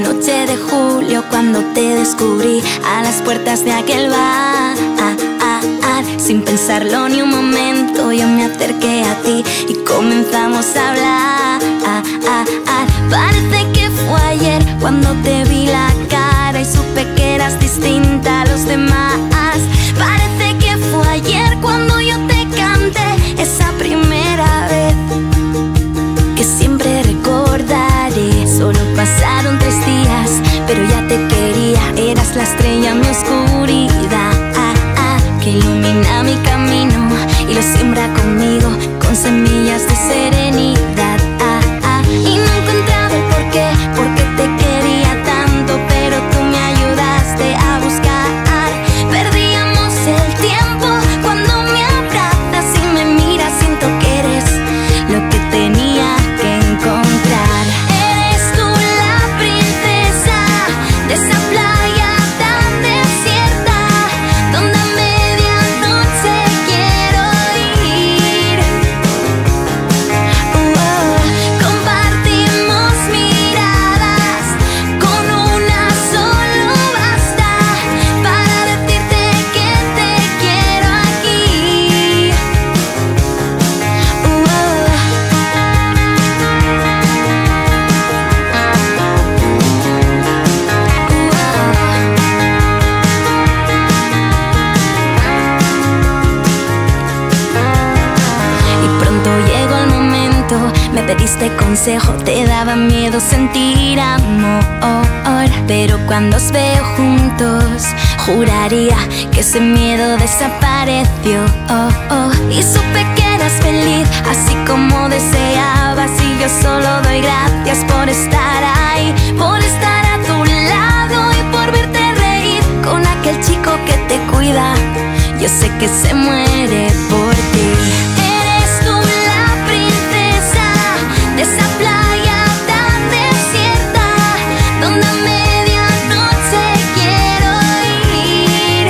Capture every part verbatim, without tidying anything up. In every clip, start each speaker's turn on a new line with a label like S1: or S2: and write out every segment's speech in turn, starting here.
S1: noche de julio cuando te descubrí a las puertas de aquel bar. Sin pensarlo ni un momento yo me acerqué a ti y comenzamos a hablar. Parece que fue ayer cuando te vi la cara y supe que eras distinta a los demás. Parece que fue ayer cuando yo te canté esa primera vez que siempre recordaré. Solo pasaron tres días, pero ya te quería. Eras la estrella en mi oscuridad, que ilumina mi camino y lo siembra conmigo con semillas de serenidad. Y no encontraba el porqué, porque te quería tanto, pero tú me ayudaste a buscar. Perdíamos el tiempo cuando me abrazas y me miras, siento que eres lo que tenía que encontrar. Eres tú la princesa de esa playa tan desierta, donde a medianoche quiero ir. Oh, oh. Compartimos miradas, con una solo basta para decirte que te quiero aquí. Oh, oh. Y pronto llegó el momento, me pediste consejo, te daba miedo sentir amor, pero cuando os veo juntos, juraría que ese miedo desapareció. Oh, oh. Y supe que eras feliz, así como deseabas, y yo solo doy gracias por estar ahí, por estar a tu lado y por verte reír con aquel chico que te cuida. Yo sé que se muere por ti. Eres tú la princesa de esa playa tan desierta, donde a medianoche quiero ir.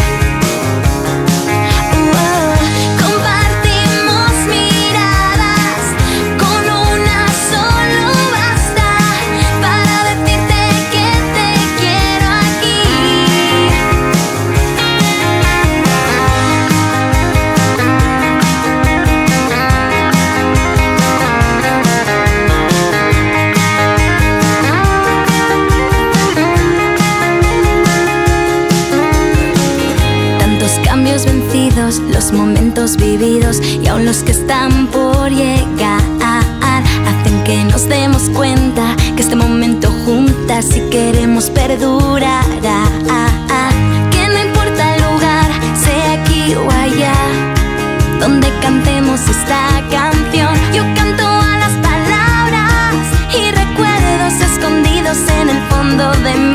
S1: Oh, oh. Compartimos miradas, con una solo basta para decirte que te quiero aquí. Tantos cambios vencidos, los momentos vividos y aún los que están por llegar, hacen que nos demos cuenta que este momento juntas si queremos perdurar. Que no importa el lugar, sea aquí o allá, donde cantemos esta canción. Yo canto a las palabras y recuerdos escondidos en el fondo de mi